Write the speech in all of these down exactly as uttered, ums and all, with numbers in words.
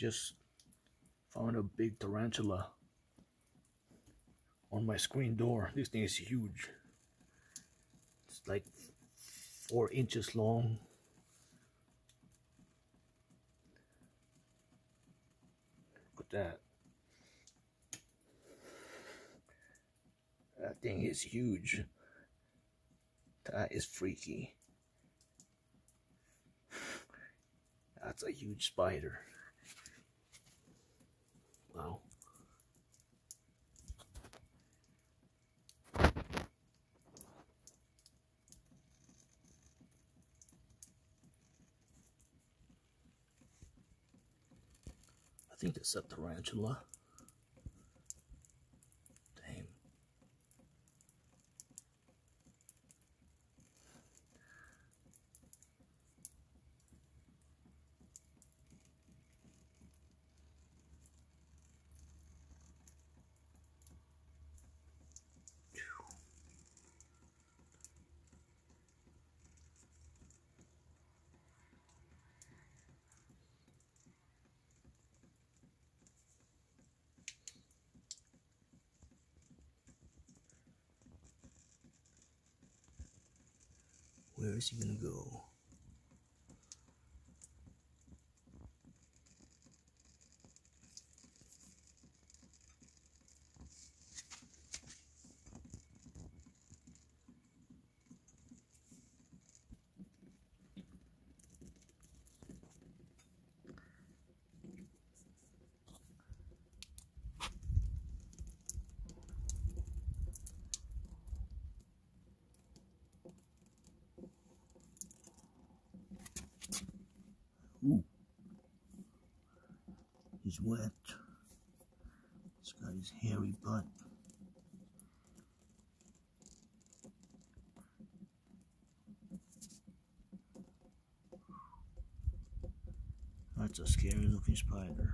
just found a big tarantula on my screen door. This thing is huge. It's like four inches long. Look at that. That thing is huge. That is freaky. That's a huge spider. Wow. I think that's a tarantula. Damn. Where is he gonna go? Ooh. He's wet. He's got his hairy butt. That's a scary looking spider.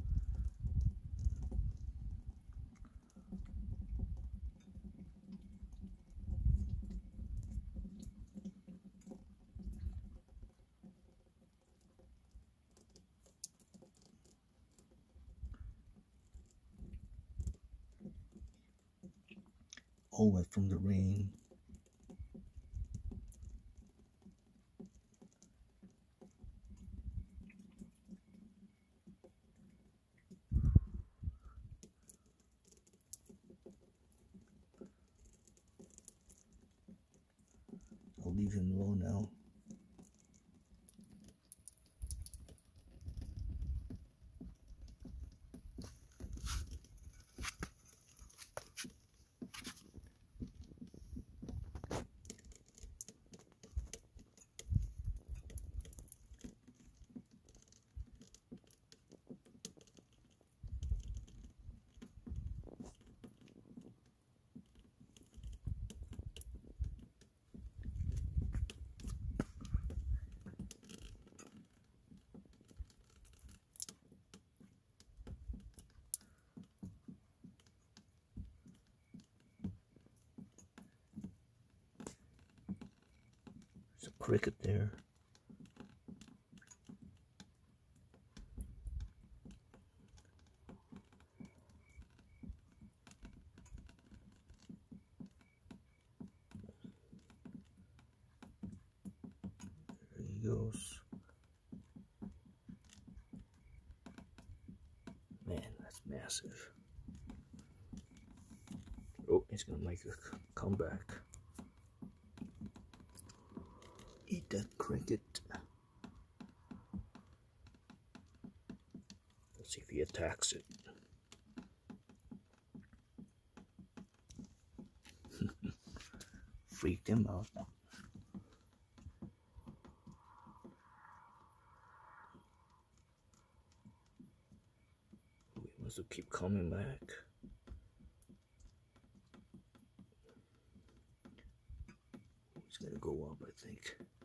All wet from the rain. I'll leave him alone now. There's a cricket there. There he goes. Man, that's massive. Oh, he's gonna make a comeback. Eat that cricket. Let's see if he attacks it. Freaked him out. He wants to keep coming back. He's gonna go up, I think.